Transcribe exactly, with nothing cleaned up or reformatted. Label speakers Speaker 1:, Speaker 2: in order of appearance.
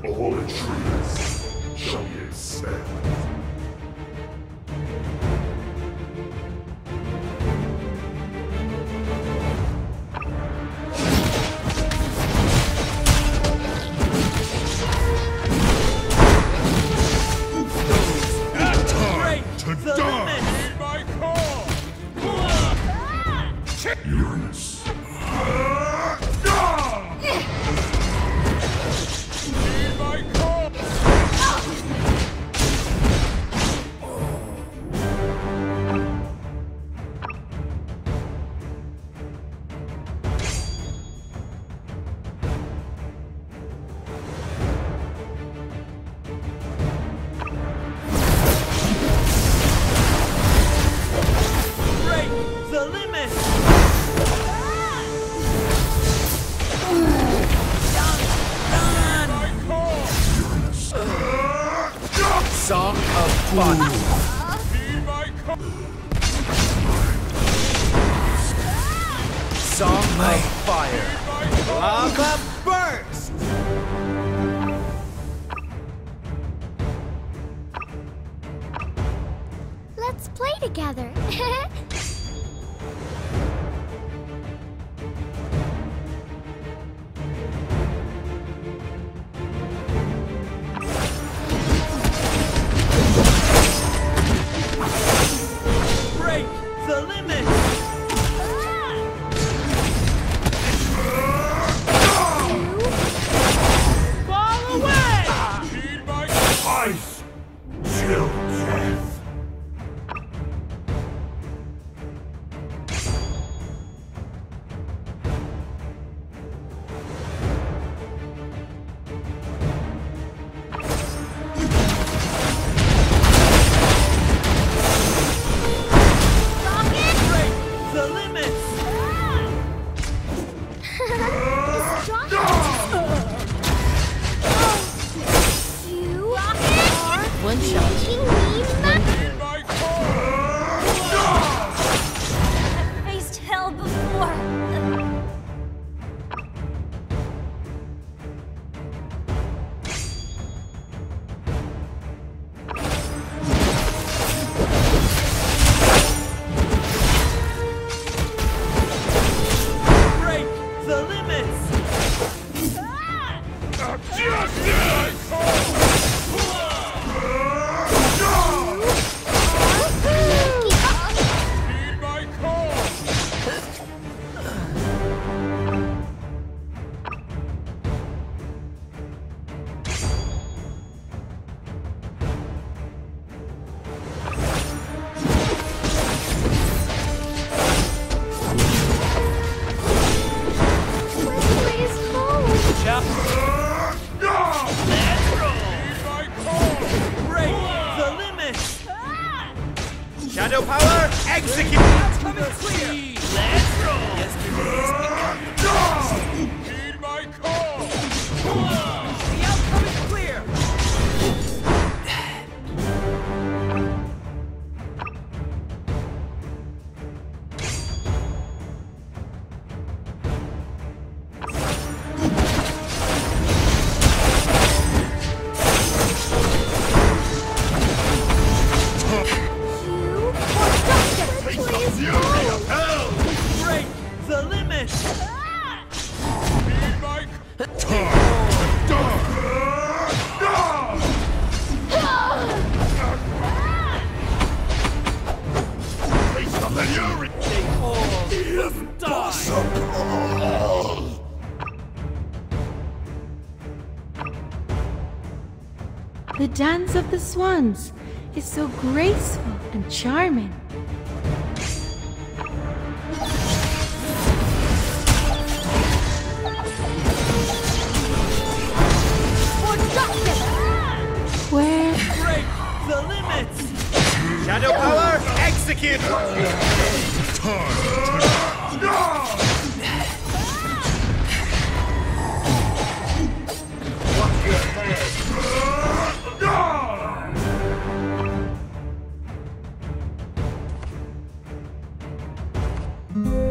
Speaker 1: All intruders shall be expelled. Uranus.
Speaker 2: Song of Fun. Song of Fire. Lava Burst!
Speaker 3: Let's play together.
Speaker 1: Ice! Chill death!
Speaker 3: One shot. One I've faced hell before.
Speaker 4: Break the limits.
Speaker 2: Shadow power, execute!
Speaker 4: That's coming clear!
Speaker 2: Let's roll! Yesterday's become
Speaker 4: Heed my call! The outcome is clear! Break the limit! Heed my
Speaker 5: The dance of the swans is so graceful and charming. Where?
Speaker 4: break the limits!
Speaker 2: Shadow power, execute!
Speaker 1: No!